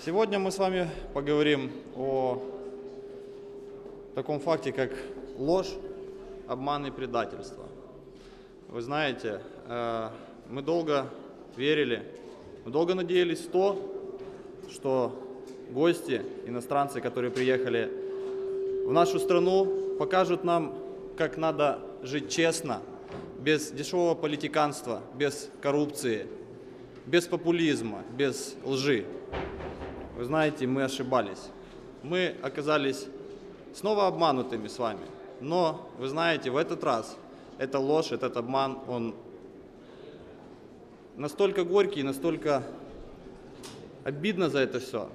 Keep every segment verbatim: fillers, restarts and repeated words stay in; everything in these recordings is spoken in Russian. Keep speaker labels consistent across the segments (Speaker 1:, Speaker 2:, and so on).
Speaker 1: Сегодня мы с вами поговорим о таком факте, как ложь, обман и предательство. Вы знаете, мы долго верили, мы долго надеялись в то, что гости, иностранцы, которые приехали в нашу страну, покажут нам, как надо жить честно, без дешевого политиканства, без коррупции, без популизма, без лжи. Вы знаете, мы ошибались. Мы оказались снова обманутыми с вами. Но, вы знаете, в этот раз эта ложь, этот обман, он настолько горький, настолько обидно за это все,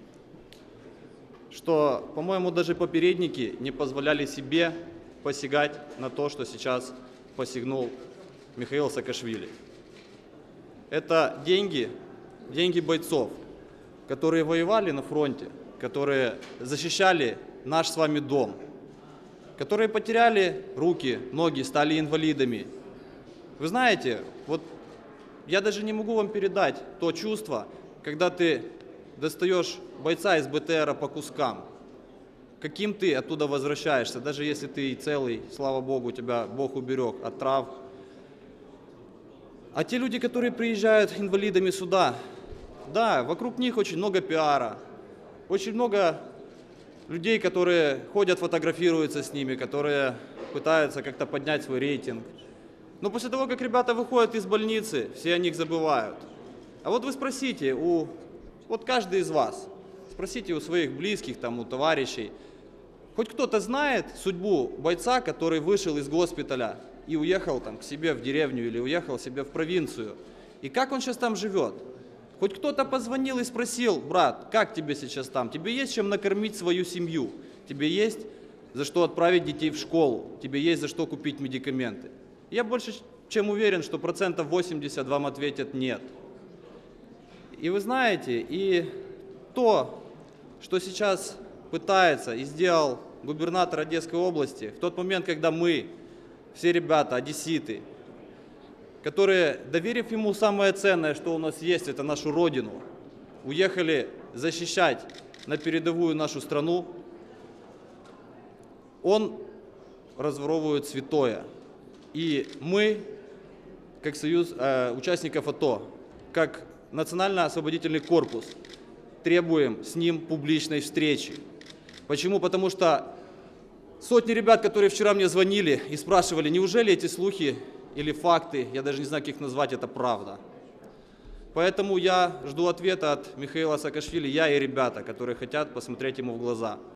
Speaker 1: что, по-моему, даже попередники не позволяли себе посягать на то, что сейчас посягнул Михаил Саакашвили. Это деньги, деньги бойцов, которые воевали на фронте, которые защищали наш с вами дом, которые потеряли руки, ноги, стали инвалидами. Вы знаете, вот я даже не могу вам передать то чувство, когда ты достаешь бойца из БТРа по кускам, каким ты оттуда возвращаешься, даже если ты целый, слава Богу, тебя Бог уберег от трав. А те люди, которые приезжают инвалидами сюда, да, вокруг них очень много пиара, очень много людей, которые ходят, фотографируются с ними, которые пытаются как-то поднять свой рейтинг. Но после того, как ребята выходят из больницы, все о них забывают. А вот вы спросите у, вот каждый из вас, спросите у своих близких, там, у товарищей, хоть кто-то знает судьбу бойца, который вышел из госпиталя и уехал там к себе в деревню или уехал себе в провинцию, и как он сейчас там живет? Хоть кто-то позвонил и спросил: брат, как тебе сейчас там? Тебе есть чем накормить свою семью? Тебе есть за что отправить детей в школу? Тебе есть за что купить медикаменты? Я больше чем уверен, что процентов восемьдесят вам ответят нет. И вы знаете, и то, что сейчас пытается и сделал губернатор Одесской области, в тот момент, когда мы, все ребята, одесситы, которые, доверив ему самое ценное, что у нас есть, это нашу родину, уехали защищать на передовую нашу страну, он разворовывает святое. И мы, как союз э, участников АТО, как Национально-освободительный корпус, требуем с ним публичной встречи. Почему? Потому что сотни ребят, которые вчера мне звонили и спрашивали, неужели эти слухи или факты, я даже не знаю, как их назвать, это правда. Поэтому я жду ответа от Михаила Саакашвили, я и ребята, которые хотят посмотреть ему в глаза.